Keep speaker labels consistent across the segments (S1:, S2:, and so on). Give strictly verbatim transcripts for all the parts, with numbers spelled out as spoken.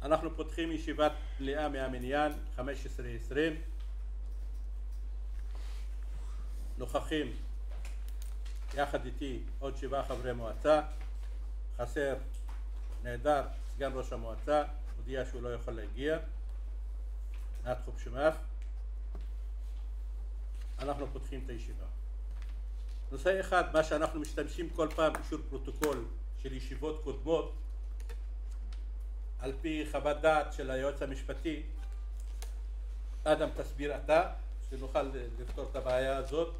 S1: אנחנו פותחים ישיבת מליאה מהמניין חמש עשרה עשרים. נוכחים יחד איתי עוד שבעה חברי מועצה. חסר, נעדר סגן ראש המועצה, הודיע שהוא לא יכול להגיע. נתחוב שמף. אנחנו פותחים את הישיבה. נושא אחד, מה שאנחנו משתמשים כל פעם, אישור פרוטוקול של ישיבות קודמות, על פי חוות דעת של היועץ המשפטי. אדם, תסביר אתה, שנוכל לפתור את הבעיה הזאת.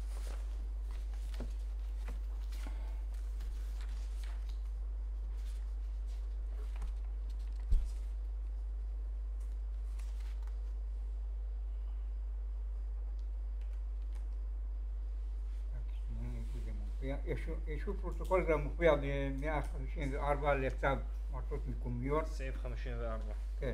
S2: אישור פרוטוקול זה מופיע ב-מאה חמישים וארבע לצו מועצות מקומיות.
S3: סעיף חמישים וארבע.
S2: כן.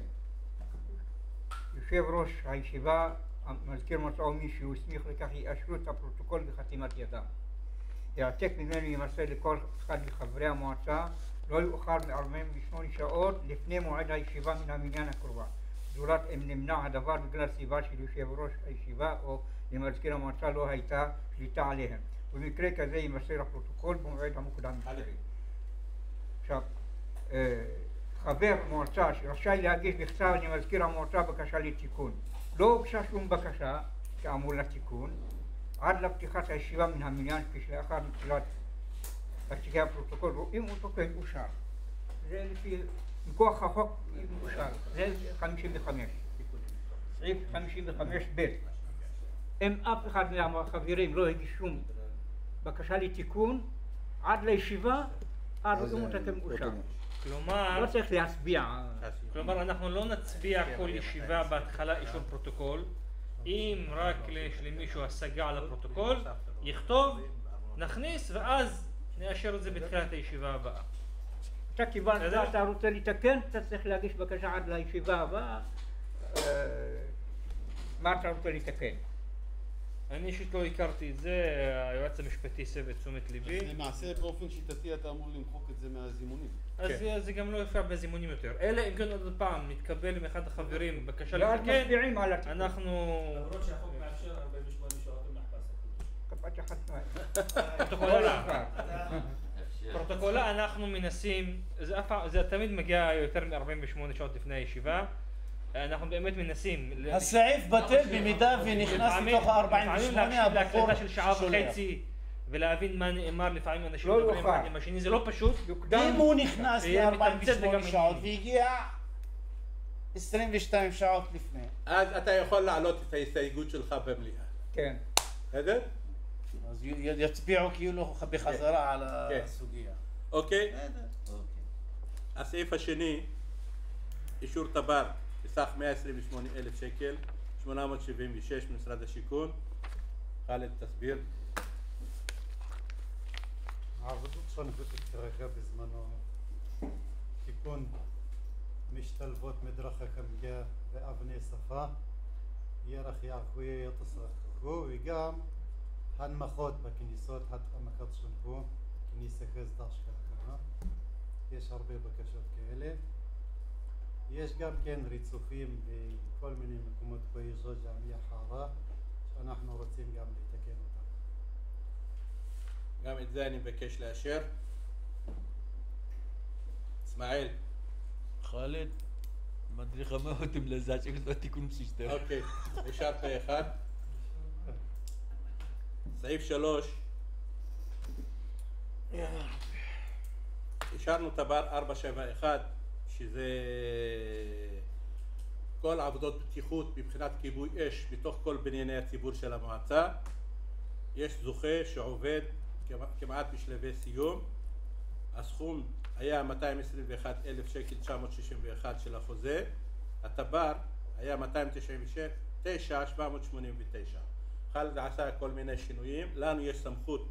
S2: יושב ראש הישיבה, מזכיר מועצה או מי שהוא הסמיך לכך, יאשרו את הפרוטוקול בחתימת ידם. העתק ממנו יימסר לכל אחד מחברי המועצה לא יאוחר מ-ארבעים ושמונה שעות לפני מועד הישיבה מן המניין הקרובה. זולת אם נמנע הדבר בגלל סיבה של יושב ראש הישיבה או למזכיר המועצה לא הייתה שליטה עליהם. במקרה כזה יימסר הפרוטוקול במועד המוקדם יותר. עכשיו, חבר מועצה שרשאי להגיש בכתב למזכיר המועצה בקשה לתיקון. לא הוגשה שום בקשה כאמור לתיקון עד לפתיחת הישיבה מן המניין, כשלאחר נטילת תציקי הפרוטוקול רואים אותו כאושר. זה לפי מכוח החוק מאושר. זה חמישים וחמש. סעיף חמישים וחמש ב'. אם אף אחד מהחברים לא הגיש שום בקשה לתיקון עד לישיבה, אז רואים אותה כמאושר.
S3: כלומר,
S2: לא צריך להצביע.
S3: כלומר, אנחנו לא נצביע כל ישיבה בהתחלה אישור פרוטוקול. אם רק יש למישהו השגה על הפרוטוקול, יכתוב, נכניס, ואז נאשר את זה בתחילת הישיבה הבאה.
S2: אתה קיבלת, אתה רוצה לתקן, אתה צריך להגיש בקשה עד לישיבה הבאה. מה אתה רוצה לתקן?
S3: אני אישית לא הכרתי את זה, היועץ המשפטי הסב את תשומת ליבי.
S4: אז למעשה באופן שיטתי אתה אמור למחוק את זה מהזימונים.
S3: אז זה גם לא יופיע בזימונים יותר. אלא אם כן עוד פעם מתקבל מאחד החברים בקשה
S2: לא, אז
S3: לתקן,
S2: מצביעים על התיקון.
S3: אנחנו...
S5: למרות שהחוק מאפשר ארבעים ושמונה שעות למחפש.
S2: קפאת אחת
S3: פרוטוקולה. פרוטוקולה אנחנו מנסים, זה תמיד מגיע יותר מ-ארבעים ושמונה שעות לפני הישיבה. אנחנו באמת מנסים...
S6: הסעיף בטל במידה ונכנס לתוך ה-ארבעים ושמונה הבחור
S3: להקלטה של שעה וחצי ולהבין מה נאמר. לפעמים אנשים
S2: לא
S3: מדברים אחד עם השני, זה לא פשוט.
S6: אם הוא נכנס ל-ארבעים ושמונה שעות והגיע עשרים ושתיים שעות לפני,
S1: אז אתה יכול להעלות את ההסתייגות שלך במליאה.
S2: כן.
S1: בסדר?
S6: אז יצביעו כאילו בחזרה על הסוגיה.
S1: אוקיי? הסעיף השני, אישור תב"ר בסך מאה עשרים ושמונה אלף שקל, שמונה מאות שבעים ושש ממשרד השיכון. חאלד, תסביר.
S7: העבודות שנבטות כרגע בזמנו תיקון משתלבות מדרכה קמגה ואבני שפה, ירח יעקוי יתסרחו, וגם הנמכות בכניסות, התאמקת שונפו, כניסה כזדה שככה. יש הרבה בקשות כאלה. יש גם כן ריצופים בכל מיני מקומות באזור ג'מיה חרה שאנחנו רוצים גם לתקן אותם.
S1: גם את זה אני מבקש לאשר. אסמאעיל.
S8: חאלד, מדריך מאוד עם לזאת שכתוב התיקון שישתר.
S1: אוקיי, אושר פה אחד. סעיף שלוש. אישרנו תב"ר ארבע שבע אחת, שזה כל עבודות בטיחות מבחינת כיבוי אש בתוך כל בנייני הציבור של המועצה. יש זוכה שעובד כמעט בשלבי סיום. הסכום היה מאתיים עשרים ואחד אלף שקל תשע מאות שישים ואחת של החוזה. התב"ר היה מאתיים תשעים ותשע אלף שבע מאות שמונים ותשע. חאלד עשה כל מיני שינויים. לנו יש סמכות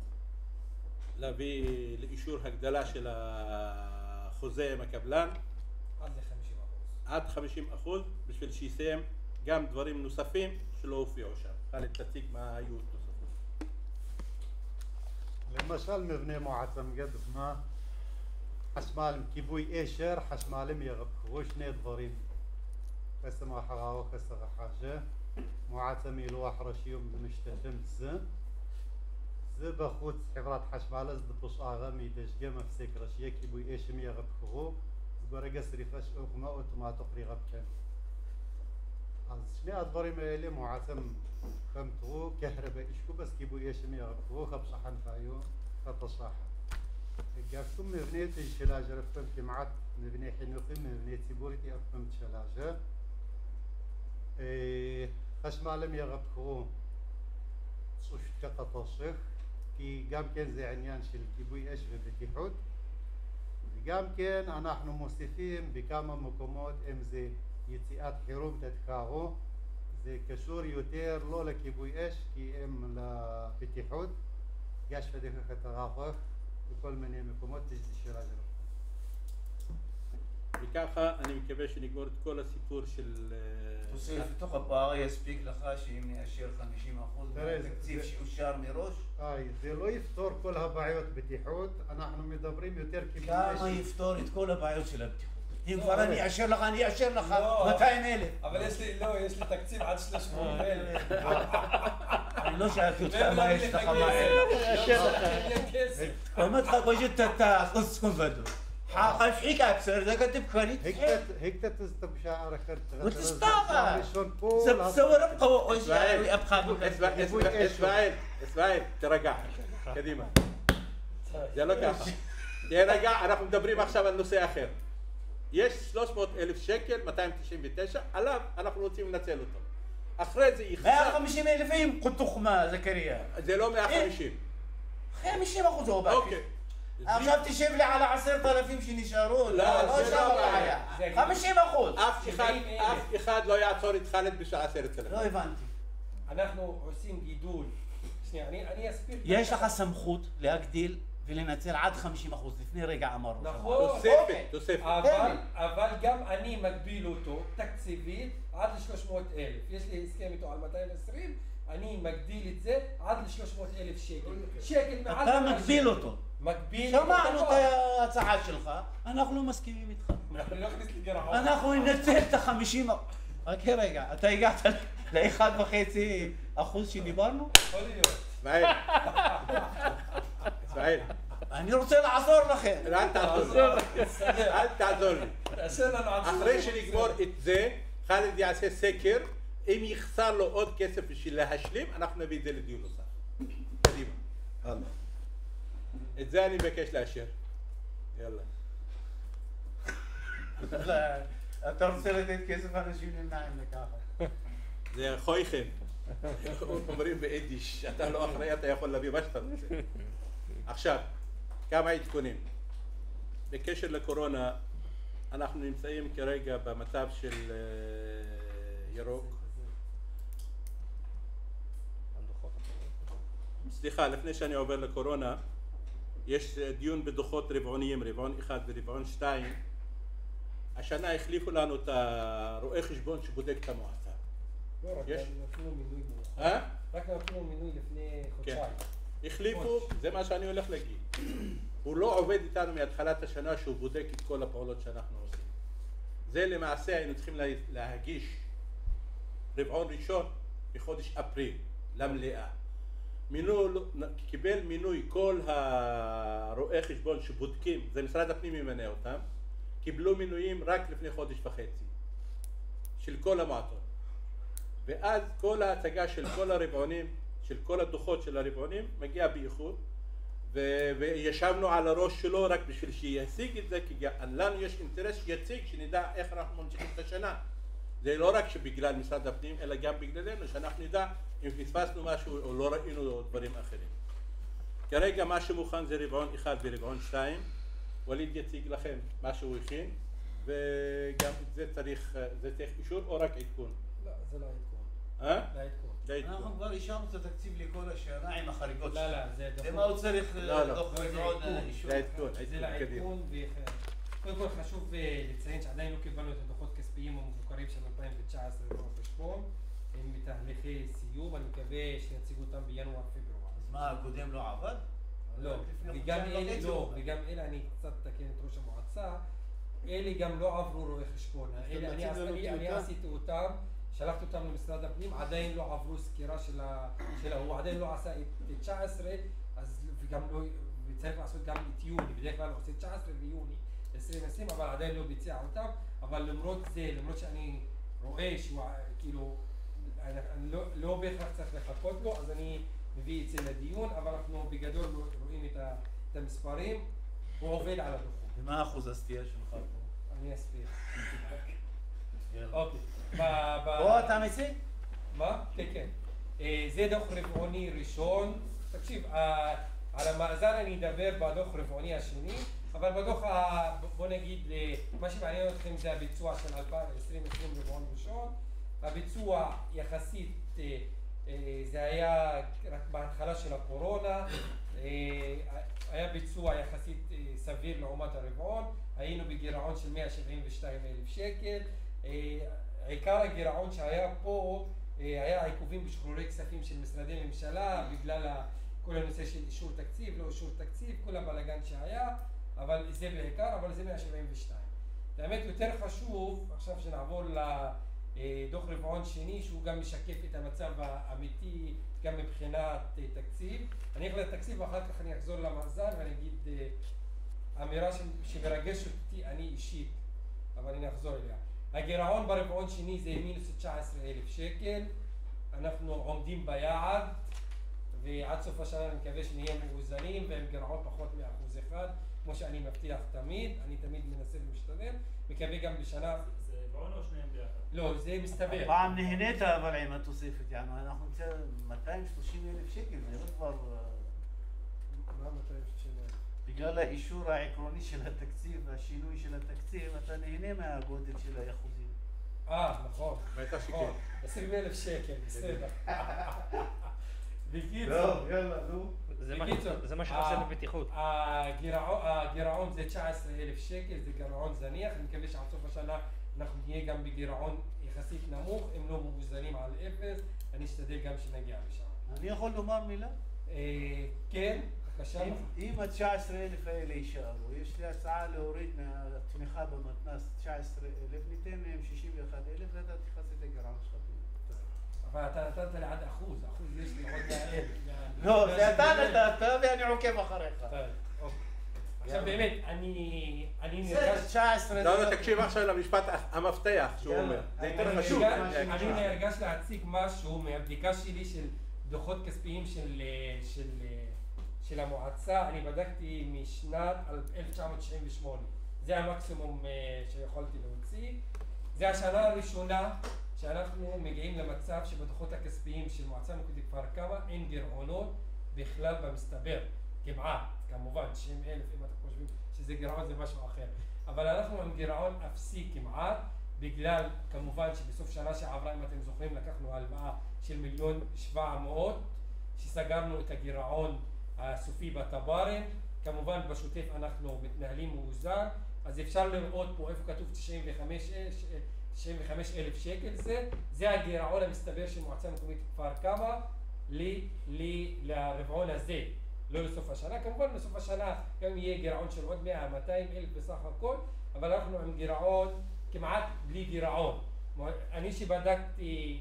S1: להביא לאישור הגדלה של החוזה עם הקבלן
S5: עד ל-חמישים אחוז.
S1: עד חמישים אחוז בשביל שיסיים גם דברים נוספים שלא הופיעו שם. חאלד, תציג מה היו נוספים.
S7: למשל מבנה מועצה, דוגמה, חשמל, כיבוי אשר, חשמלים ירוויחו שני דברים. قسم حرارة وكسر حاجة معاتمي لواح رشيوم بمشتتم ز ز بخوت حفرات حشمالة زد بوش آغامي دشجة مفسك رشيك يبوي إيش مية غبخو زبرا قسري فش أغما أوتما تقري غبكن از شني أدبري ميلي معاتم خمتو كهرباء إشكو بس كيبوي إيش مية غبخو خبصحن فايو خطصاحة قافتم مبنية الشلاجة رفتم كمعات مبنية حنوخي مبنية تيبورتي أفهم الشلاجة خشمالم يغبخو صوش كقطوشخ كي قام كان زي عنيان شل كيبوي ايش بتيحود قام كان انا احنا موصفين بكام مقومات ام زي يتيات حروب تتكاغو زي كشور يوتير لولا كيبوي ايش كي ام لا بتيحود قاش فديك خطرافخ بكل من مقومات تجدي الشراجر
S1: וככה אני מקווה שנגמור את כל הסיפור של...
S6: תוסיף, תוך הפער יספיק לך שאם נאשר חמישים אחוז מהתקציב שאושר מראש?
S7: איי, זה לא יפתור כל הבעיות בטיחות, אנחנו מדברים יותר כיבוי אש.
S6: כמה יפתור את כל הבעיות של הבטיחות? אם כבר אני אאשר לך, אני אאשר לך מאתיים אלף.
S5: אבל יש לי, לא, יש לי תקציב עד שלוש מאות אלף.
S6: אני לא שאלתי אותך מה יש לך, מה אין לך. אמרת לך פשוט אתה תסכום בדו. حاقة فيك أكثر إذا كنت بخارج
S7: هيك هيك تستبشع أركض
S6: وتستاغل ستصور أبقى وش يعني أبقى
S1: إسماعيل إسماعيل ترجع قديمة זה לא ככה. תרגע, אנחנו מדברים עכשיו על נושא אחר. יש שלוש מאות אלף שקל, מאתיים תשעים ותשע, עליו אנחנו רוצים לנצל אותו. אחרי זה יחסר...
S6: מאה וחמישים אלף אם קוטוך מה, זכריה.
S1: זה לא מאה וחמישים.
S6: חמישים אחוז הוא באתי.
S1: אוקיי.
S6: עכשיו תשב לי על העשרת אלפים שנשארו, לא שם הבעיה. חמישים אחוז.
S1: אף אחד לא יעצור את חאלד בשעה עשרת אלפים.
S6: לא הבנתי.
S5: אנחנו עושים גידול. שנייה, אני אסביר.
S6: יש לך סמכות להגדיל ולנצל עד חמישים אחוז, לפני רגע אמרנו.
S5: נכון.
S1: תוספת, תוספת.
S5: אבל גם אני מגביל אותו תקציבית עד ל-שלוש מאות אלף. יש לי הסכם איתו על מאתיים ועשרים, אני מגדיל את זה עד ל-שלוש מאות אלף שקל. שקל מעל...
S6: אתה מגביל אותו.
S5: מגביל...
S6: שמענו את ההצעה שלך, אנחנו לא מסכימים איתך.
S5: אנחנו לא נכניס לגירעון.
S6: אנחנו ננצל את החמישים... רק רגע, אתה הגעת לאחד וחצי אחוז שדיברנו?
S5: יכול להיות.
S1: اسماعيل اسماعيل
S6: אני רוצה לעזור לכם.
S1: אל תעזור לי. אל תעזור לי. אחרי שנגמור את זה, חאלד יעשה סקר, אם יחסר לו עוד כסף בשביל להשלים, אנחנו נביא את זה לדיון נוסף. קדימה. את זה אני מבקש לאשר. יאללה.
S6: אתה רוצה לתת כסף אנשים נמנעים לככה.
S1: זה חויכם. אומרים ביידיש, אתה לא אחראי, אתה יכול להביא מה שאתה רוצה. עכשיו, כמה עדכונים. בקשר לקורונה, אנחנו נמצאים כרגע במצב של ירוק. סליחה, לפני שאני עובר לקורונה, יש דיון בדוחות רבעוניים, רבעון אחד ורבעון שתיים. השנה החליפו לנו את הרואה חשבון שבודק את המועצה.
S5: לא, רק נתנו מינוי מאוחר.
S1: אה?
S5: רק נתנו מינוי לפני חודשיים.
S1: החליפו, זה מה שאני הולך להגיד. הוא לא עובד איתנו מהתחלת השנה שהוא בודק את כל הפעולות שאנחנו עושים. זה למעשה היינו צריכים להגיש רבעון ראשון בחודש אפריל למליאה. מינוי, קיבל מינוי כל הרואי חשבון שבודקים, זה משרד הפנים ממנה אותם, קיבלו מינויים רק לפני חודש וחצי של כל המועצות. ואז כל ההצגה של כל הרבעונים, של כל הדוחות של הרבעונים, מגיע באיחוד, ו- וישבנו על הראש שלו רק בשביל שישיג את זה, כי לנו יש אינטרס שיציג, שנדע איך אנחנו ממשיכים את השנה. זה לא רק שבגלל משרד הפנים, אלא גם בגללנו, שאנחנו נדע אם פספסנו משהו או לא ראינו דברים אחרים. כרגע מה שמוכן זה רבעון אחד ורבעון שתיים, וליד יציג לכם מה שהוא הכין, וגם את זה צריך, זה צריך אישור או רק עדכון?
S5: לא, זה לא עדכון.
S1: אה?
S5: זה עדכון.
S6: אנחנו כבר אישרנו את התקציב לכל השנה עם החריגות
S5: לא, לא, זה דוחות.
S6: למה הוא צריך דוח
S5: רבעון
S6: אישור?
S1: זה עדכון,
S5: זה לעדכון, קודם כל חשוב לציין שעדיין לא קיבלנו את הדוחות הכספיים המבוקרים של אלפיים תשע עשרה בראש חשבון, הם בתהליכי סיום, אני מקווה שנציג אותם בינואר-פברואר.
S6: אז מה, הקודם לא עבד?
S5: לא,
S6: לפני
S5: וגם
S6: חודשיים
S5: אלה,
S6: וחצי
S5: לא,
S6: הוא בא.
S5: וגם אלה, אני קצת אתקן את ראש המועצה, אלה גם לא עברו רואי חשבון, אלה, אני,
S4: מציג לנו
S5: אני, אני
S4: טיוטה?
S5: עשיתי אותם, שלחתי אותם למשרד הפנים, עדיין לא עברו סקירה של ה... של ה- הוא עדיין לא עשה את תשע עשרה, אז וגם לא, וצריך לעשות גם את יוני, בדרך כלל הוא עושה תשע עשרה ויוני עשרים עשרים, אבל עדיין לא ביצע אותם, אבל למרות זה, למרות שאני רואה שהוא כאילו, אני, אני לא, לא בהכרח צריך לחכות לו, אז אני מביא את זה לדיון, אבל אנחנו בגדול רואים את, ה, את המספרים, הוא עובד על הדוחות.
S6: ומה אחוז הסטייה שלך פה?
S5: אני אסביר.
S6: יאללה.
S5: אוקיי. ב- ב-
S6: פה אתה מציג?
S5: מה? כן, כן. אה, זה דוח רבעוני ראשון. תקשיב, אה, על המאזן אני אדבר בדוח רבעוני השני, אבל בדוח, ה- בוא נגיד, אה, מה שמעניין אתכם זה הביצוע של אלפיים עשרים רבעון ראשון. הביצוע יחסית, אה, אה, זה היה רק בהתחלה של הקורונה, אה, היה ביצוע יחסית אה, סביר לעומת הרבעון, היינו בגירעון של מאה שבעים ושתיים אלף שקל. אה, עיקר הגירעון שהיה פה אה, היה עיכובים בשחרורי כספים של משרדי ממשלה בגלל ה- כל הנושא של אישור תקציב, לא אישור תקציב, כל הבלגן שהיה, אבל זה בעיקר, אבל זה מאה שבעים ושתיים. האמת יותר חשוב, עכשיו שנעבור לדוח רבעון שני, שהוא גם משקף את המצב האמיתי גם מבחינת אה, תקציב. אני אכנס לתקציב ואחר כך אני אחזור למאזן ואני אגיד אה, אמירה ש- שמרגשת אותי אני אישית, אבל אני אחזור אליה. הגירעון ברבעון שני זה מינוס תשע עשרה אלף שקל, אנחנו עומדים ביעד ועד סוף השנה אני מקווה שנהיה מאוזנים ועם גירעון פחות מאחוז אחד, כמו שאני מבטיח תמיד, אני תמיד מנסה ומשתדל, מקווה גם בשנה...
S3: זה רבעון או שניהם ביחד?
S5: לא, זה מסתבר.
S6: פעם נהנית אבל עם התוספת, יענו, אנחנו נצא מאתיים ושלושים אלף שקל, זה לא כבר...
S5: מה מאתיים ושלושים אלף?
S6: בגלל האישור העקרוני של התקציב והשינוי של התקציב, אתה נהנה מהגודל של האחוזים.
S5: אה, נכון.
S1: בטח שכן.
S5: נכון. עשרים אלף שקל, בסדר. בקיצור,
S6: יאללה, נו.
S3: זה מה-
S5: בקיצור,
S3: זה מה
S5: ה-
S3: שחסר בבטיחות.
S5: הגירעון, הגירעון זה תשע עשרה אלף שקל, זה גירעון זניח, אני מקווה שעד סוף השנה אנחנו נהיה גם בגירעון יחסית נמוך, אם לא מאוזנים על אפס, אני אשתדל גם שנגיע לשם.
S6: אני יכול לומר מילה?
S5: אה, כן, בבקשה.
S6: אם- אם ה-תשע עשרה אלף האלה יישארו, יש לי הצעה להוריד מהתמיכה במתנ"ס תשע עשרה אלף, ניתן להם שישים ואחד אלף ואתה תכסה את הגירעון שלך.
S5: אבל אתה נתת לי עד אחוז, אחוז יש לי עוד מאה אלף.
S6: לא, זה אתה נתת ואני עוקב אחריך.
S5: טוב, אוקיי. עכשיו באמת, אני אני
S6: בסדר,
S5: נרגש...
S6: תשע עשרה
S1: לא, לא, תקשיב עכשיו למשפט המפתח שהוא
S6: יאללה.
S1: אומר. זה
S5: אני
S1: יותר חשוב.
S5: נרגש-
S1: אה,
S5: אני נרגש להציג משהו מהבדיקה שלי של דוחות כספיים של, אה, של, אה, של המועצה. אני בדקתי משנת אלף תשע מאות תשעים ושמונה. זה המקסימום אה, שיכולתי להוציא. זה השנה הראשונה שאנחנו מגיעים למצב שבדוחות הכספיים של מועצה מקומית כפר כמא אין גירעונות בכלל במסתבר. כמעט, כמובן, תשעים אלף אם אתם חושבים שזה גירעון זה משהו אחר. אבל אנחנו עם גירעון אפסי כמעט, בגלל כמובן שבסוף שנה שעברה, אם אתם זוכרים, לקחנו הלוואה של מיליון שבע מאות, שסגרנו את הגירעון הסופי בטבaren. כמובן בשוטף אנחנו מתנהלים מאוזן, אז אפשר לראות פה איפה כתוב תשעים וחמש אלף שקל, זה, זה הגירעון המסתבר של מועצה מקומית כפר כמא ל- ל- לרבעון הזה. לא לסוף השנה, כמובן בסוף השנה גם יהיה גירעון של עוד מאה מאתיים אלף בסך הכל, אבל אנחנו עם גירעון כמעט בלי גירעון. אני שבדקתי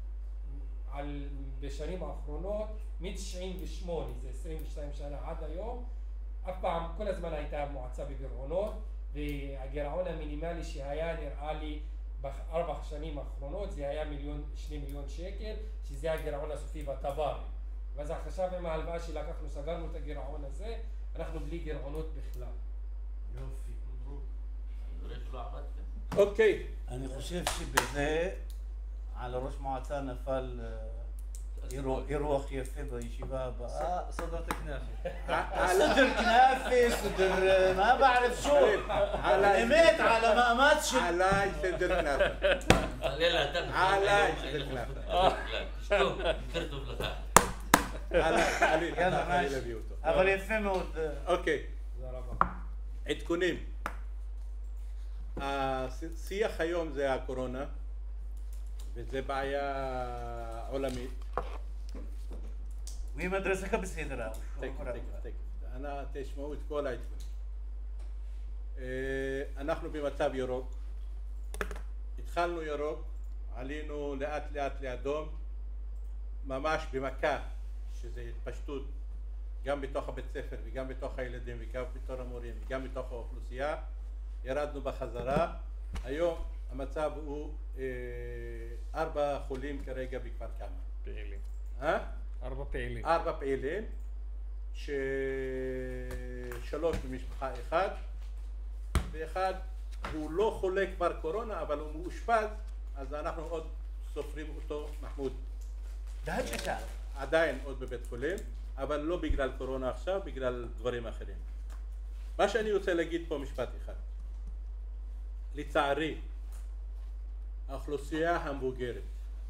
S5: על, בשנים האחרונות, מ-תשעים ושמונה, זה עשרים ושתיים שנה עד היום, אף פעם, כל הזמן הייתה המועצה בגירעונות, והגירעון המינימלי שהיה נראה לי בארבע השנים האחרונות, זה היה מיליון, שני מיליון שקל, שזה הגירעון הסופי בטבaren. ואז עכשיו עם ההלוואה שלקחנו, סגרנו את הגירעון הזה, אנחנו בלי גירעונות בכלל.
S6: יופי.
S1: אוקיי.
S6: אני חושב שבזה על ראש מועצה נפל אה, אירוע- אירוח יפה בישיבה הבאה.
S3: סודות כנאפה.
S6: סדר כנאפה, סדר אה, ما بعرف شو. האמת על המאמץ של...
S1: עליי סדר כנאפה.
S9: لا لا
S1: עליי סדר כנאפה.
S9: شوف درته لك
S1: עליי, עליי,
S6: יאללה,
S1: אתה
S6: ממש.
S1: להביא אותו.
S6: אבל יפה מאוד. אה,
S1: אוקיי,
S5: תודה רבה.
S1: עדכונים. השיח היום זה הקורונה, וזה בעיה עולמית.
S6: وهي مدرسة بس هي درا
S1: תקף, תקף, תקף. אנא תשמעו את כל העדכונים. אנחנו במצב ירוק, התחלנו ירוק, עלינו לאט לאט לאדום, ממש במכה, שזה התפשטות גם בתוך הבית ספר וגם בתוך הילדים וגם בתוך המורים וגם בתוך האוכלוסייה, ירדנו בחזרה. היום המצב הוא אה, ארבע חולים כרגע בכפר כמא.
S3: פעילים.
S1: אה?
S3: ארבע פעילים.
S1: ארבע פעילים, ששלוש במשפחה אחד, ואחד הוא לא חולה כבר קורונה אבל הוא מאושפז, אז אנחנו עוד סופרים אותו, מחמוד. עדיין עוד בבית חולים, אבל לא בגלל קורונה עכשיו, בגלל דברים אחרים. מה שאני רוצה להגיד פה משפט אחד. לצערי, האוכלוסייה המבוגרת,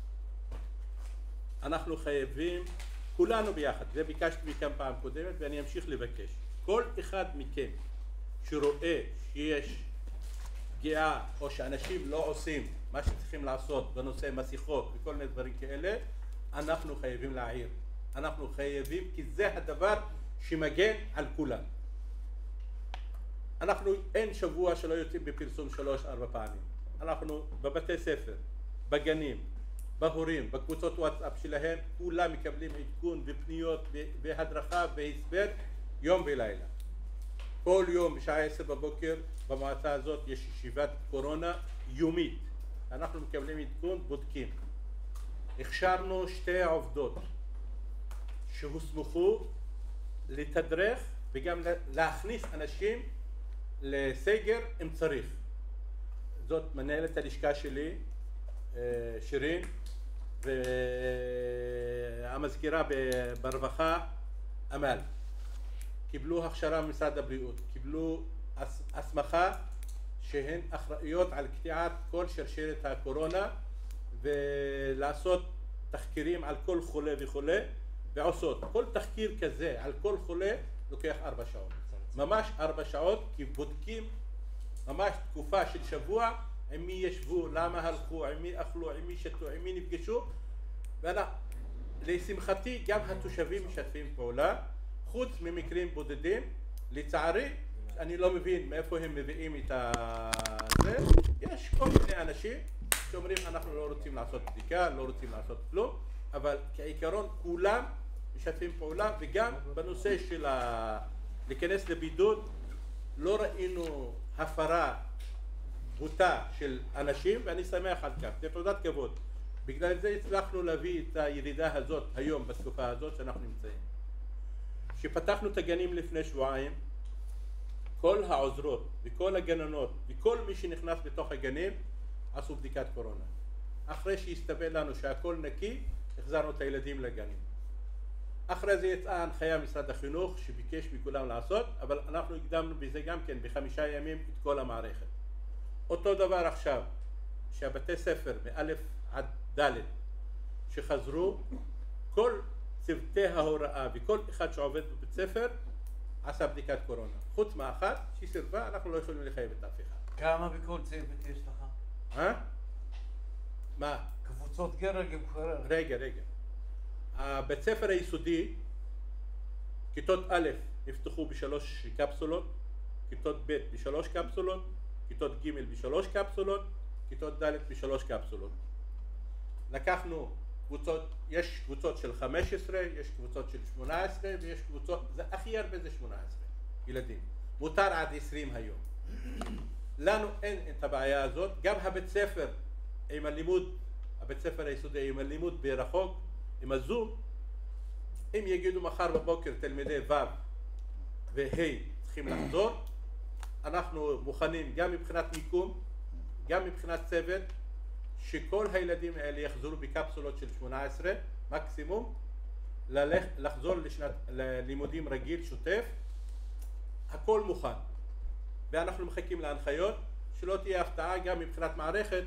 S1: אנחנו חייבים, כולנו ביחד, זה ביקשתי מכם פעם קודמת ואני אמשיך לבקש. כל אחד מכם שרואה שיש פגיעה או שאנשים לא עושים מה שצריכים לעשות בנושא מסיכות וכל מיני דברים כאלה, אנחנו חייבים להעיר. אנחנו חייבים, כי זה הדבר שמגן על כולם. אנחנו אין שבוע שלא יוצאים בפרסום שלוש ארבע פעמים. אנחנו בבתי ספר, בגנים, בהורים, בקבוצות וואטסאפ שלהם, כולם מקבלים עדכון ופניות והדרכה והסבר יום ולילה. כל יום בשעה עשר בבוקר במועצה הזאת יש ישיבת קורונה יומית. אנחנו מקבלים עדכון, בודקים. הכשרנו שתי עובדות שהוסמכו לתדרך וגם להכניס אנשים לסגר אם צריך. זאת מנהלת הלשכה שלי, שירין, והמזכירה ברווחה, אמל. קיבלו הכשרה ממשרד הבריאות, קיבלו הסמכה שהן אחראיות על קטיעת כל שרשרת הקורונה ולעשות תחקירים על כל חולה וחולה, ועושות כל תחקיר כזה על כל חולה לוקח ארבע שעות, ממש ארבע שעות, כי בודקים ממש תקופה של שבוע עם מי ישבו, למה הלכו, עם מי אכלו, עם מי שתו, עם מי נפגשו. ולשמחתי גם התושבים משתפים פעולה, חוץ ממקרים בודדים. לצערי אני לא מבין מאיפה הם מביאים את זה. יש כל מיני אנשים שאומרים אנחנו לא רוצים לעשות בדיקה, לא רוצים לעשות כלום, אבל כעיקרון כולם משתפים פעולה. וגם בנושא של ה... להיכנס לבידוד לא ראינו הפרה בוטה של אנשים, ואני שמח על כך, זה תעודת כבוד. בגלל זה הצלחנו להביא את הירידה הזאת היום בתקופה הזאת שאנחנו נמצאים. כשפתחנו את הגנים לפני שבועיים, כל העוזרות וכל הגננות וכל מי שנכנס בתוך הגנים עשו בדיקת קורונה. אחרי שהסתבר לנו שהכל נקי, החזרנו את הילדים לגנים. אחרי זה יצאה הנחיה משרד החינוך שביקש מכולם לעשות, אבל אנחנו הקדמנו בזה גם כן בחמישה ימים את כל המערכת. אותו דבר עכשיו, שהבתי ספר מאלף עד ד' שחזרו, כל צוותי ההוראה וכל אחד שעובד בבית ספר עשה בדיקת קורונה. חוץ מאחת שסירבה, אנחנו לא יכולים לחייב את אף אחד.
S6: כמה בכל צוות יש לך?
S1: אה? מה?
S6: קבוצות גרג ובחרר.
S1: רגע, רגע. הבית ספר היסודי, כיתות א' נפתחו בשלוש קפסולות, כיתות ב' בשלוש קפסולות, כיתות ג' בשלוש קפסולות, כיתות ד' בשלוש קפסולות. לקחנו קבוצות, יש קבוצות של חמש עשרה, יש קבוצות של שמונה עשרה ויש קבוצות, זה הכי הרבה זה שמונה עשרה ילדים. מותר עד עשרים היום. לנו אין את הבעיה הזאת, גם הבית ספר עם הלימוד, הבית ספר היסודי עם הלימוד ברחוק, עם הזום, אם יגידו מחר בבוקר תלמידי ו' וה' צריכים לחזור, אנחנו מוכנים גם מבחינת מיקום, גם מבחינת צוות, שכל הילדים האלה יחזרו בקפסולות של שמונה עשרה מקסימום, ללך, לחזור לשנת לימודים רגיל שוטף, הכל מוכן. ואנחנו מחכים להנחיות, שלא תהיה הפתעה גם מבחינת מערכת.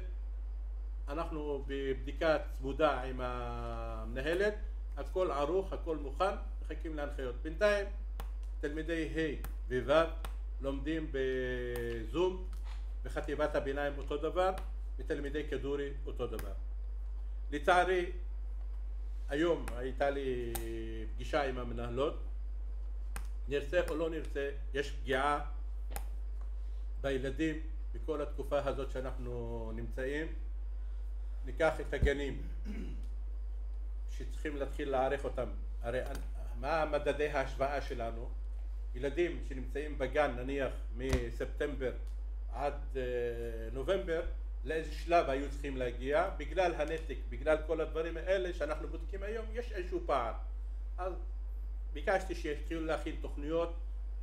S1: אנחנו בבדיקה צמודה עם המנהלת, הכל ערוך, הכל מוכן, מחכים להנחיות. בינתיים תלמידי ה' וו' לומדים בזום, בחטיבת הביניים אותו דבר, ותלמידי כדורי אותו דבר. לצערי, היום הייתה לי פגישה עם המנהלות, נרצה או לא נרצה, יש פגיעה בילדים בכל התקופה הזאת שאנחנו נמצאים. ניקח את הגנים שצריכים להתחיל להעריך אותם. הרי מה מדדי ההשוואה שלנו? ילדים שנמצאים בגן נניח מספטמבר עד נובמבר, לאיזה שלב היו צריכים להגיע? בגלל הנתק, בגלל כל הדברים האלה שאנחנו בודקים היום, יש איזשהו פער. אז ביקשתי שיתחילו להכין תוכניות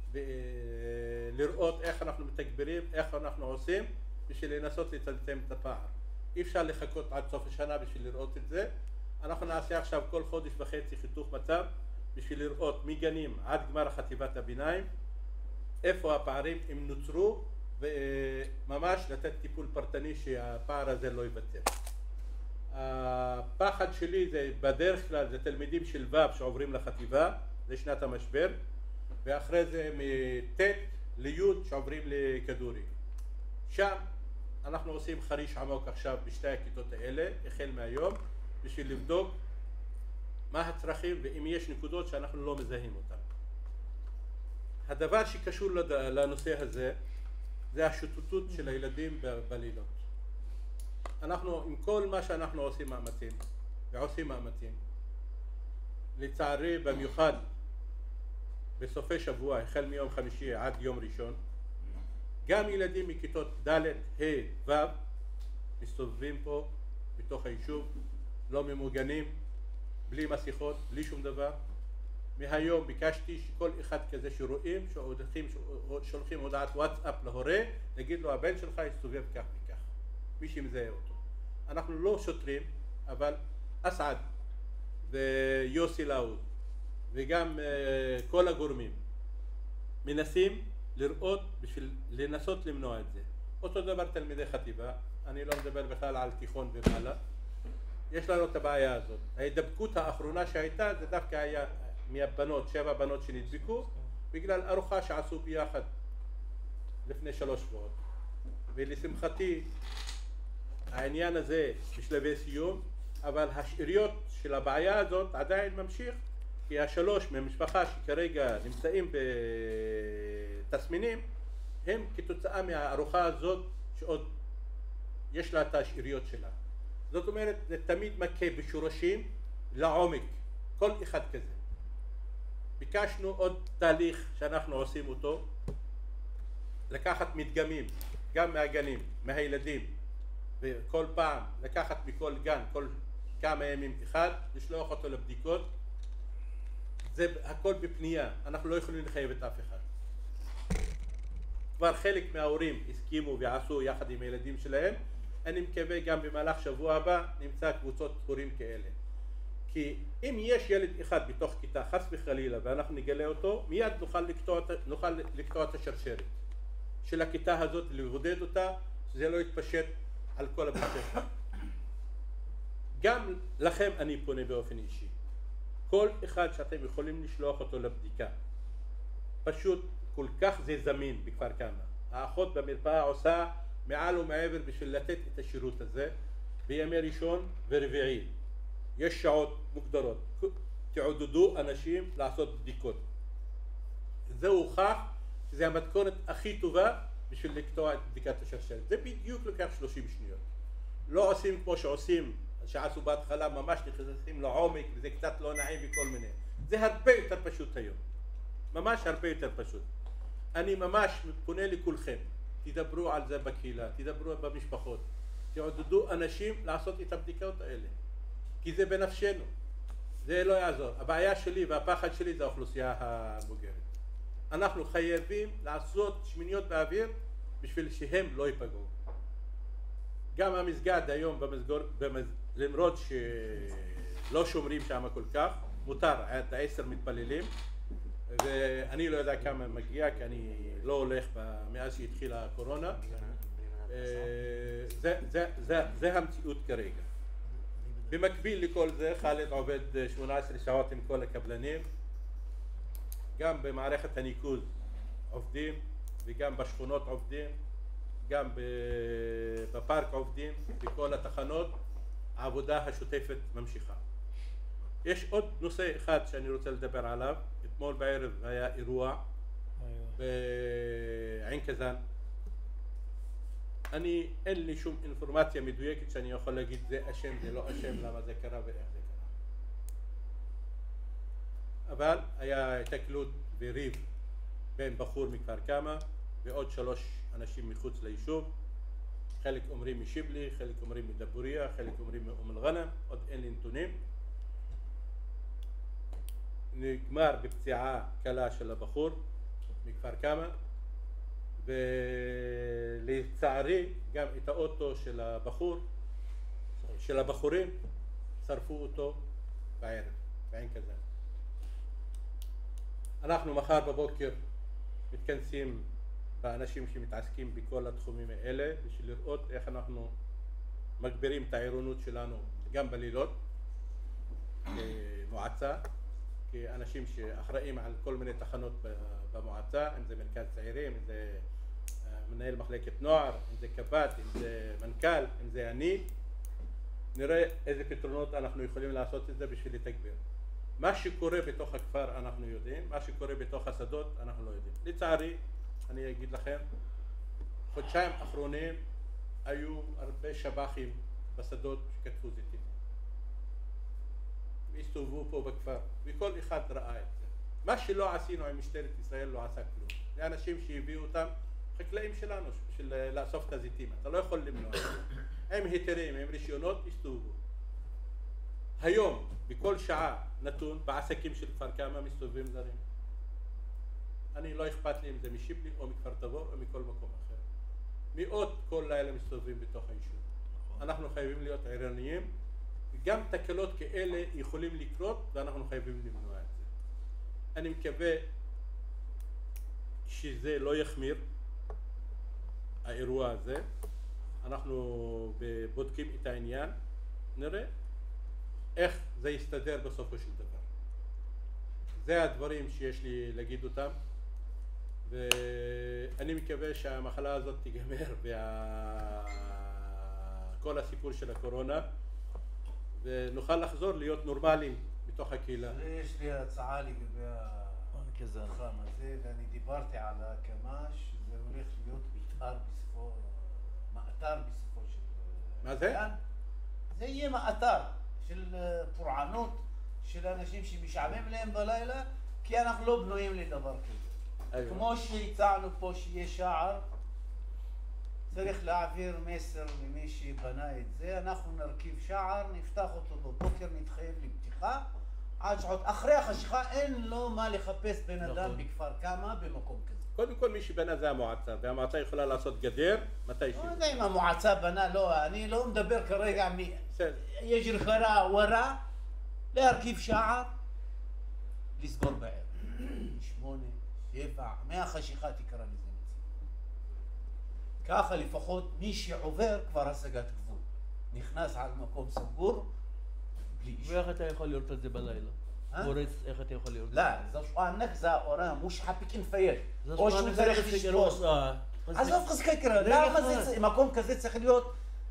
S1: ולראות איך אנחנו מתגברים, איך אנחנו עושים בשביל לנסות לצמצם את הפער. אי אפשר לחכות עד סוף השנה בשביל לראות את זה. אנחנו נעשה עכשיו כל חודש וחצי חיתוך מצב בשביל לראות מגנים עד גמר חטיבת הביניים איפה הפערים אם נוצרו, וממש לתת טיפול פרטני שהפער הזה לא ייווצר. הפחד שלי זה בדרך כלל זה תלמידים של ו' שעוברים לחטיבה, זה שנת המשבר, ואחרי זה מט' לי' שעוברים לכדורי. שם אנחנו עושים חריש עמוק עכשיו בשתי הכיתות האלה, החל מהיום, בשביל לבדוק מה הצרכים ואם יש נקודות שאנחנו לא מזהים אותן. הדבר שקשור לנושא הזה זה השוטטות של הילדים בלילות. אנחנו עם כל מה שאנחנו עושים מאמצים ועושים מאמצים, לצערי במיוחד בסופי שבוע החל מיום חמישי עד יום ראשון, גם ילדים מכיתות ד' ה' ו' מסתובבים פה בתוך היישוב, לא ממוגנים, בלי מסכות, בלי שום דבר. מהיום ביקשתי שכל אחד כזה שרואים, שולחים, שולחים הודעת וואטסאפ להורה, נגיד לו הבן שלך יסתובב כך וכך, מי שמזהה אותו. אנחנו לא שוטרים, אבל אסעד ויוסי לאוד וגם uh, כל הגורמים מנסים לראות בשביל לנסות למנוע את זה. אותו דבר תלמידי חטיבה, אני לא מדבר בכלל על תיכון ומעלה. יש לנו את הבעיה הזאת. ההידבקות האחרונה שהייתה זה דווקא היה מהבנות, שבע בנות שנדבקו בגלל ארוחה שעשו ביחד לפני שלוש שבועות. ולשמחתי העניין הזה בשלבי סיום, אבל השאריות של הבעיה הזאת עדיין ממשיך, כי השלוש מהמשפחה שכרגע נמצאים בתסמינים הם כתוצאה מהארוחה הזאת שעוד יש לה את השאריות שלה. זאת אומרת, זה תמיד מכה בשורשים לעומק, כל אחד כזה. ביקשנו עוד תהליך שאנחנו עושים אותו, לקחת מדגמים, גם מהגנים, מהילדים, וכל פעם לקחת מכל גן, כל כמה ימים אחד, לשלוח אותו לבדיקות. זה הכל בפנייה, אנחנו לא יכולים לחייב את אף אחד. כבר חלק מההורים הסכימו ועשו יחד עם הילדים שלהם. אני מקווה גם במהלך שבוע הבא נמצא קבוצות הורים כאלה. כי אם יש ילד אחד בתוך כיתה חס וחלילה ואנחנו נגלה אותו, מיד נוכל לקטוע, נוכל לקטוע את השרשרת של הכיתה הזאת, לבודד אותה, שזה לא יתפשט על כל הבית ספר. גם לכם אני פונה באופן אישי. כל אחד שאתם יכולים לשלוח אותו לבדיקה, פשוט כל כך זה זמין בכפר כנא. האחות במרפאה עושה מעל ומעבר בשביל לתת את השירות הזה בימי ראשון ורביעי. יש שעות מוגדרות. תעודדו אנשים לעשות בדיקות. זה הוכח שזה המתכונת הכי טובה בשביל לקטוע את בדיקת השרשרת. זה בדיוק לוקח שלושים שניות. לא עושים כמו שעושים, שעשו בהתחלה, ממש נכנסים לעומק וזה קצת לא נעים וכל מיני. זה הרבה יותר פשוט היום. ממש הרבה יותר פשוט. אני ממש פונה לכולכם. תדברו על זה בקהילה, תדברו במשפחות. תעודדו אנשים לעשות את הבדיקות האלה. כי זה בנפשנו. זה לא יעזור. הבעיה שלי והפחד שלי זה האוכלוסייה הבוגרת. אנחנו חייבים לעשות שמיניות באוויר בשביל שהם לא ייפגעו. גם המסגד היום במסגור, במז... למרות שלא שומרים שם כל כך, מותר, עד עשר מתפללים, ואני לא יודע כמה מגיע, כי אני לא הולך מאז שהתחילה הקורונה. זה, זה, זה, זה המציאות כרגע. במקביל לכל זה, חאלד עובד שמונה עשרה שעות עם כל הקבלנים, גם במערכת הניקוז עובדים, וגם בשכונות עובדים, גם בפארק עובדים, בכל התחנות, העבודה השוטפת ממשיכה. יש עוד נושא אחד שאני רוצה לדבר עליו. אתמול בערב היה אירוע בעין קזאן. אני, אין לי שום אינפורמציה מדויקת שאני יכול להגיד זה אשם, זה לא אשם, למה זה קרה ואיך זה קרה. אבל היה התקלות וריב בין בחור מכפר כמה ועוד שלוש אנשים מחוץ ליישוב. חלק אומרים משיבלי, חלק אומרים מדבוריה, חלק אומרים מאום אל-גנם, עוד אין לי נתונים. נגמר בפציעה קלה של הבחור מכפר כמה, ולצערי גם את האוטו של הבחור, של הבחורים, שרפו אותו בערב, בעין קזאן. אנחנו מחר בבוקר מתכנסים באנשים שמתעסקים בכל התחומים האלה בשביל לראות איך אנחנו מגבירים את העירונות שלנו גם בלילות כמועצה, כאנשים שאחראים על כל מיני תחנות במועצה, אם זה מרכז צעירים, אם זה מנהל מחלקת נוער, אם זה קב"ט, אם זה מנכ"ל, אם זה אני. נראה איזה פתרונות אנחנו יכולים לעשות את זה בשביל לתגבר. מה שקורה בתוך הכפר אנחנו יודעים, מה שקורה בתוך השדות אנחנו לא יודעים. לצערי, אני אגיד לכם, חודשיים אחרונים היו הרבה שב"חים בשדות שכתבו זיתים. והסתובבו פה בכפר, וכל אחד ראה את זה. מה שלא עשינו עם משטרת ישראל לא עשה כלום. זה אנשים שהביאו אותם, חקלאים שלנו, בשביל לאסוף את הזיתים. אתה לא יכול למנוע את זה. עם היתרים, עם רישיונות, הסתובבו. היום, בכל שעה נתון, בעסקים של כפר כמה מסתובבים זרים. אני לא אכפת לי אם זה משיבלי או מכפר תבור או מכל מקום אחר. מאות כל לילה מסתובבים בתוך היישוב. אנחנו חייבים להיות עירוניים, וגם תקלות כאלה יכולים לקרות ואנחנו חייבים למנוע את זה. אני מקווה שזה לא יחמיר, האירוע הזה. אנחנו בודקים את העניין, נראה איך זה יסתדר בסופו של דבר. זה הדברים שיש לי להגיד אותם, ואני מקווה שהמחלה הזאת תיגמר וכל הסיפור של הקורונה, ונוכל לחזור להיות נורמליים בתוך הקהילה.
S6: יש לי הצעה לגבי המתחם הזה, ואני דיברתי על ההקמה, שזה הולך להיות מתאר בסופו, מאתר בסופו של...
S1: מה זה?
S6: זה יהיה מאתר של פורענות, של אנשים שמשעמם להם בלילה, כי אנחנו לא בנויים לדבר כזה. כמו שהצענו פה שיהיה שער, צריך להעביר מסר למי שבנה את זה. אנחנו נרכיב שער, נפתח אותו בבוקר, נתחייב לפתיחה עד שעות. אחרי החשיכה אין לו מה לחפש בן אדם בכפר כמה במקום כזה.
S1: קודם כל מי שבנה זה המועצה, והמועצה יכולה לעשות גדר מתי שהיא.
S6: לא יודע אם המועצה בנה, לא, אני לא מדבר כרגע מ... יש רכרה ורה, להרכיב שער, לסגור בערב. שמונה, שבע, מהחשיכה תקרא לזה. ככה לפחות מי שעובר כבר השגת גבול. נכנס על מקום סגור, בלי איש.
S8: ואיך אתה יכול לראות את זה בלילה? פורץ, איך אתה יכול לראות את זה?
S6: לא, זה שואנק זה אורה, מוש חפיק נפייל. או שהוא צריך לשפוט. עזוב חזקי קרא, למה זה, מקום כזה צריך להיות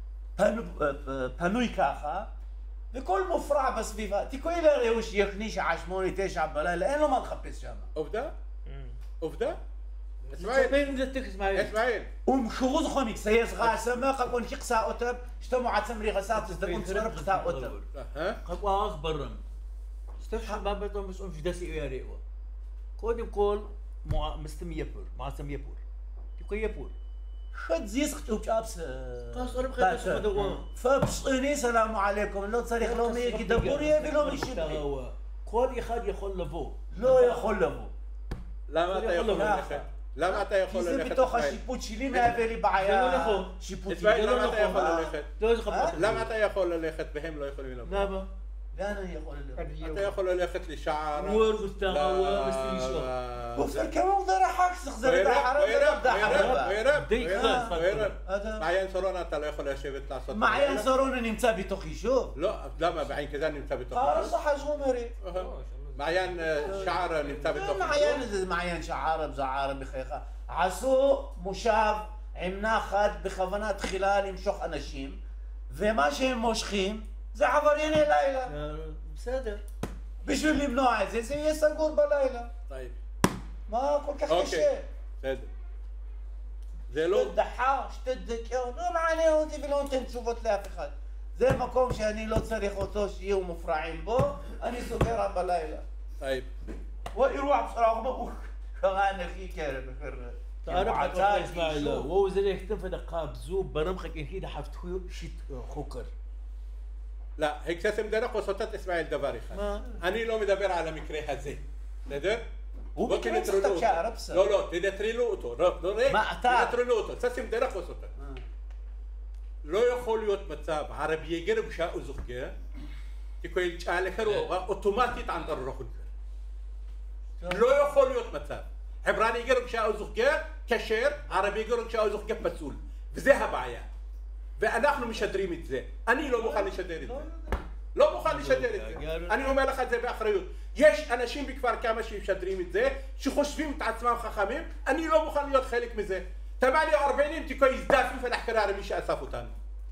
S6: פנוי ככה, וכל מופרע בסביבה. תקראי לראו שיכני שעה שמונה, תשע בלילה, אין לו מה לחפש שם.
S1: עובדה? עובדה?
S8: اسماعيل
S1: اسماعيل
S6: ومشغوز خميك سيس غاسة ما خاكون شقسا أوتر اشتموا عتم ري غسات تزدقون تصرف ختا أوتر
S8: خاكوا أخبرهم استفحى بابتهم مسؤول في داسي ياريوا قدم قول مستم يبور معصم يبور تقول يبور
S6: خد زيس ختوب جابس
S8: خلاص أنا بخير تسمدوا
S6: فبصيني سلام عليكم لو تصريخ لو ميكي دبور يبي لو يشبه
S8: قول يخاد يخل لفو
S6: לא יכול לבוא.
S1: למה אתה יכול ללכת? למה אתה יכול ללכת?
S6: כי זה בתוך השיפוט שלי מהווה לי בעיה שיפוטית.
S1: למה אתה יכול ללכת? למה אתה יכול ללכת והם לא יכולים לבוא?
S8: למה?
S6: לאן אני יכול ללכת?
S1: אתה יכול ללכת לשער.
S6: وفر كمان مقدر حاكس تخزر الحرب ويرب
S1: ويرب ويرب מעיין סורונה אתה לא יכול לשבת לעשות.
S6: מעיין סורונה נמצא בתוך יישוב?
S1: לא, למה בעין קזאן נמצא בתוך
S6: יישוב? חרס חזומרי.
S1: מעיין שער נמצא בתוך יישוב.
S6: מעיין זה מעיין שער בזער בחייך. עשו מושב עם נחת בכוונה תחילה למשוך אנשים, ומה שהם מושכים זה עברייני לילה.
S8: בסדר.
S6: בשביל למנוע את זה, זה יהיה סגור בלילה.
S1: طيب.
S6: מה כל כך
S1: אוקיי.
S6: קשה?
S1: בסדר. זה לא...
S6: שתי דחה, שתי דקות, לא מעניין אותי ולא נותן תשובות לאף אחד. זה מקום שאני לא צריך אותו שיהיו מופרעים בו, אני סוגר בלילה.
S1: طيب.
S6: ואירוע בصراحة شغال في كده بفر
S8: تعرف حتى اسماعيل وهو زي يختفى دقاب زوب برمخك ان كده حفتو شيت خوكر
S1: لا هيك ساسم درق وصوتات اسماعيل دباري خان אני לא מדבר על המקרה הזה, בסדר?
S6: הוא מקרה קצת שער בסדר.
S1: לא, לא, תנטרלו אותו, לא, לא, רגע,
S6: מה אתה?
S1: תנטרלו אותו, ססים דרך וסוטה. לא יכול להיות מצב, ערבי יגר בשעה וזוכגה, תקויל צ'אלה קרו, אוטומטית ען דרוכות. לא יכול להיות מצב. עברני יגר בשעה וזוכגה, כשר, ערבי יגר בשעה וזוכגה פסול. וזה הבעיה. ואנחנו משדרים את זה. אני לא מוכן לשדר את זה. לא מוכן לשדר את זה. אני אומר לך את זה באחריות. יש אנשים בכפר כמה שמשדרים את זה, שחושבים את עצמם חכמים, אני לא מוכן להיות חלק מזה. תמאלי ארבעינים תיקו יזדפים פלחקרר מי שאסף אותנו.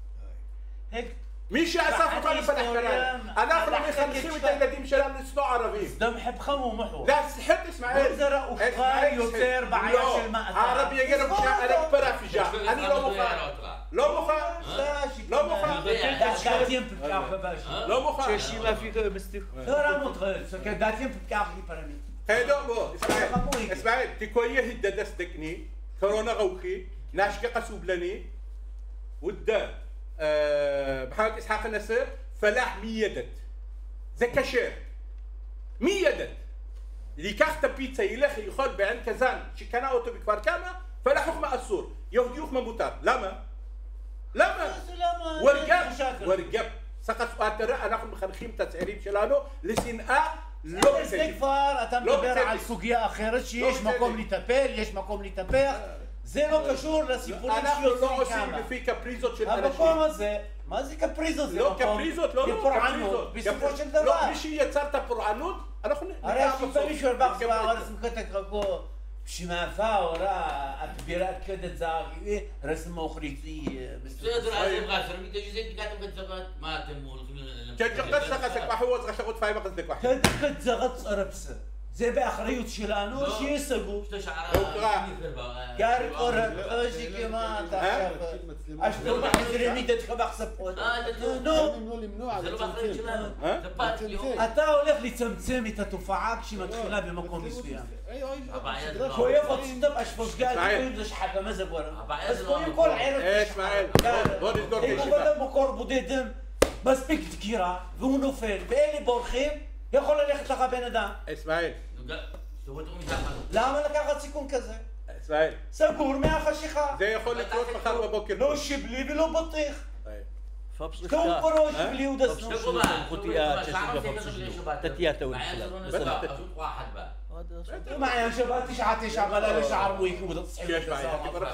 S1: מי שאסף אותנו פלחקרר. אנחנו מחנכים את הילדים שלנו לשנוא ערבים.
S6: סדם חבכם ומחו.
S1: لا سحت اسماعيل
S6: وزراء أخرى يثير بعياش المأثر
S1: عربي يقرب شاء أنا كبرها في جاء أنا لو مخان لو مخان لو مخان
S6: قاعدين بتكاف باشا
S1: لو مخان
S8: شيء ما فيك مستر
S6: ترى مدخل سكت قاعدين بتكاف لي برامي
S1: هيدا مو اسماعيل اسماعيل تكويه الددس دكني كورونا غوخي ناشكة قسوبلني ودا محمد إسحاق النصر فلاح ميدت זה כשר. מי ידע? ייקח את הפיצה, ילך, יאכול בעין כזן שקנה אותו בכפר כמה, פלחוכמה אסור. יהודי חוכמה מותר. למה? למה? ורגב, ורגב. סחס ואתרה, אנחנו מחנכים את הצעירים שלנו לשנאה לא
S6: בצדק. זה כבר, אתה מדבר על סוגיה אחרת שיש מקום לטפל, יש מקום לטפח. זה לא קשור לסיפורים
S1: שיוצאים כמה. אנחנו לא עושים לפי קפריזות של אנשים.
S6: המקום הזה, מה זה קפריזות?
S1: לא קפריזות, לא, לא,
S6: קפריזות. בסופו של דבר.
S1: לא, מי שיצר את הפורענות, אנחנו נקרא
S6: הרי השיפה מישהו הרבח סבא, רסם כתק רקו, שמאפה אורה, הכבירת כדת זהבי, רסם אוכריצי.
S9: בסדר, אז הם רסם, מתג'י זה תקעתם כתזגת, מה אתם הולכים ל...
S1: כן, שחדש לך, שכבחו עוד רשגות פיים אחת דקה.
S6: כתק זגת צרפסה. זה באחריות שלנו, שיסגו. גארי קורא, חושי כמה אתה עכשיו. אשתו בחזרי מידת חבח ספות.
S9: נו, זה לא באחריות שלנו. זה פת ליאור.
S6: אתה הולך לצמצם את התופעה כשמתחילה במקום מסוים. כואב אותי אשפוש גארי, זה שחקה מזה בורם. אז קודם כל ערב
S1: אשמעאל, בוא נסגור את
S6: הישיבה. אם הוא בדם מקור בודדם, מספיק דקירה, והוא נופל, ואלה בורחים, יכול ללכת לך בן אדם.
S1: אסמאעיל.
S6: למה לקחת סיכון כזה?
S1: אסמאעיל.
S6: סגור מהחשיכה.
S1: זה יכול לקרות מחר בבוקר.
S6: לא שיבלי ולא בטיח.
S8: فبص
S6: كم قروش بلي ودسنو
S8: خطيئات تتياتا والكلام
S9: واحد بقى
S6: معي شباب تسعة تسعة بلا شعر ويك وتصحي
S1: شاش معي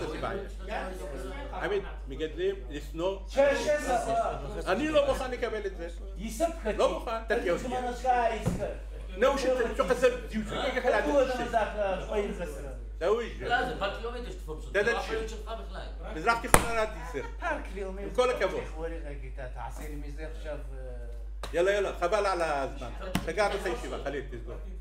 S1: عميد مقدم لسنو
S6: شاش
S1: أنا لو مخان نكمل الزين
S6: يسبك
S1: لو مخان تركيا
S6: وشي
S1: نوش شو قصد ديوتي كيف كلام
S6: هو ده مزاك شوي مفسر
S1: سويش
S9: لازم بارك يومين تشوف
S1: ده ده الشيء مزرعتي خلنا ديسر
S6: بارك اليومين
S1: كل كبر
S6: تعسير ميزير شاف
S1: يلا يلا خبال على زمان شجعنا في شيء خليك تسمع